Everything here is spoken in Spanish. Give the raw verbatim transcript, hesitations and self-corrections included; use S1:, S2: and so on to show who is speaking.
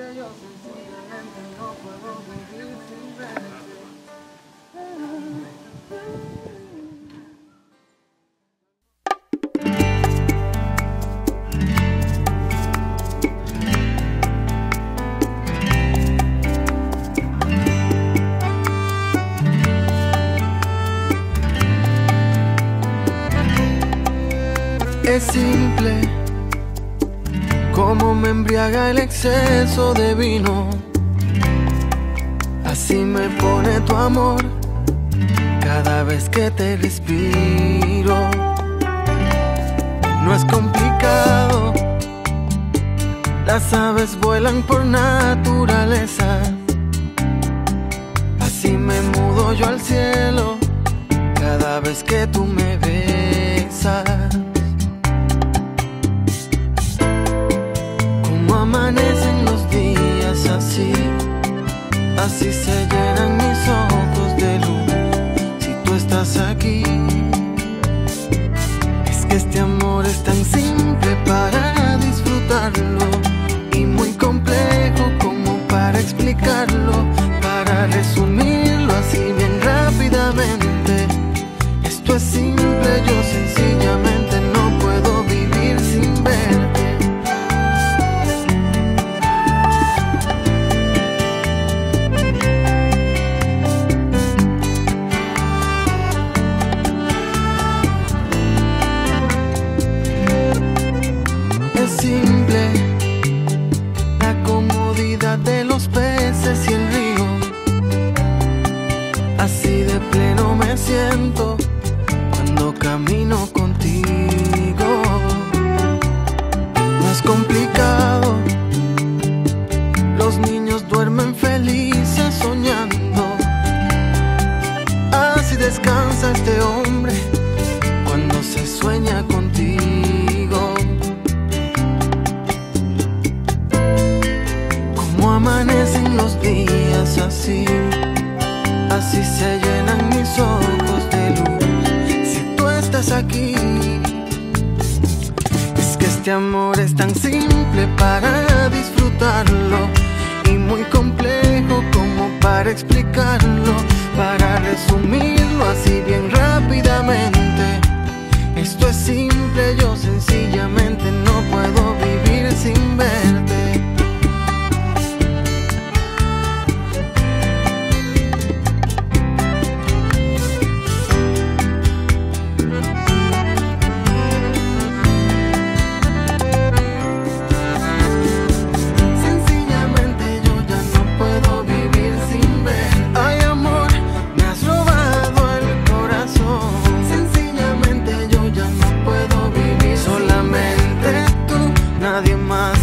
S1: yo sencillamente no puedo vivir sin verte.
S2: Es simple como me embriaga el exceso de vino. Así me pone tu amor cada vez que te respiro. No es complicado, las aves vuelan por naturaleza. Así me mudo yo al cielo cada vez que tú me besas. Amanecen los días así, así se llenan mis ojos de luz si tú estás aquí. Es que este amor es tan simple para disfrutarlo y muy complejo como para explicarlo, para resumirlo así bien rápidamente. Esto es simple, yo sencillamente no puedo vivir sin verte. Simple, la comodidad de los peces y el río. Así de pleno me siento cuando camino contigo. No es complicado, los niños duermen felices soñando. Así descansa este hombre cuando se sueña contigo. Como amanecen los días así, así se llenan mis ojos de luz si tú estás aquí. Es que este amor es tan simple para disfrutarlo y muy complejo como para explicarlo, para resumirlo así bien rápidamente. Esto es simple, yo sencillamente no puedo vivir sin verte. Nadie más.